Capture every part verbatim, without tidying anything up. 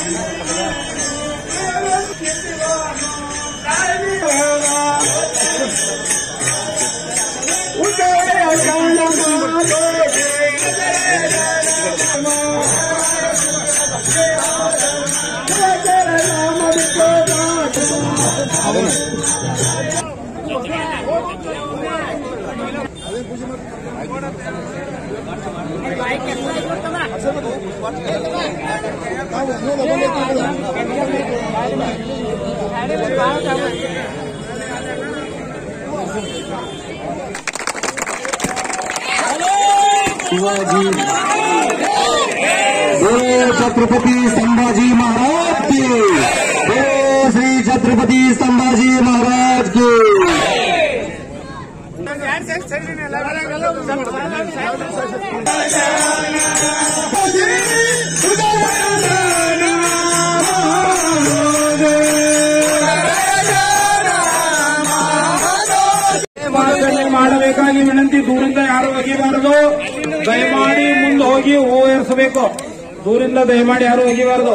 शिवाजी बोलो छत्रपति संभाजी महाराज की, बोलो श्री छत्रपति संभाजी महाराज की। ಮಾಡಬೇಕಾಗಿ ವಿನಂತಿ, ದೂರಿಂದ ಯಾರು ಒಗಿಬಾರದು, ದಯಮಾಡಿ ಮುಂದೆ ಹೋಗಿ ಹೂ ಏರಿಸಬೇಕು. ದೂರಿಂದ ದಯಮಾಡಿ ಯಾರು ಒಗಿಬಾರದು.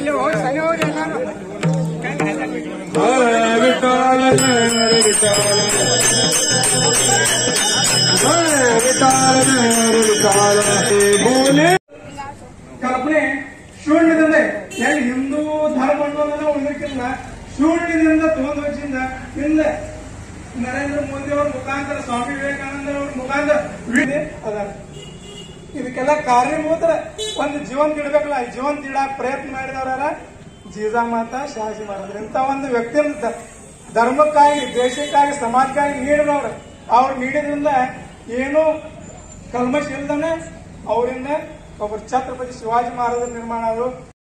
ಕಲ್ಪನೆ ಶೂನ್ಯದಿಂದ ಏನು ಹಿಂದೂ ಧರ್ಮ ಅನ್ನೋದನ್ನ ಉಳ್ಳಕ್ಕಿಲ್ಲ, ಶೂನ್ಯದಿಂದ ತಗೊಂಡು ವಚ್ಚಿಂದ ಇಲ್ಲ ನರೇಂದ್ರ ಮೋದಿ ಅವ್ರ ಮುಖಾಂತರ, ಸ್ವಾಮಿ ವಿವೇಕಾನಂದ ಅವ್ರ ಮುಖಾಂತರ ಅದ. ಇದಕ್ಕೆಲ್ಲ ಕಾರಣೀಭೂತರ ಒಂದು ಜೀವನ್ ಇಡಬೇಕಲ್ಲ, ಜೀವನ್ ಇಡಾಕ್ ಪ್ರಯತ್ನ ಮಾಡಿದವರ ಜೀಜಾಮಾತ ಶಹಾಜಿ ಮಹಾರಾಜರು. ಇಂಥ ಒಂದು ವ್ಯಕ್ತಿ ಧರ್ಮಕ್ಕಾಗಿ, ದೇಶಕ್ಕಾಗಿ, ಸಮಾಜಕ್ಕಾಗಿ ನೀಡಿದವ್ರು. ಅವ್ರು ನೀಡಿದ್ರಿಂದ ಏನು ಕಲ್ಮಶ ಇಲ್ದಾನೆ ಅವರಿಂದ ಒಬ್ಬರು ಛತ್ರಪತಿ ಶಿವಾಜಿ ಮಹಾರಾಜರು ನಿರ್ಮಾಣ ಆದರು.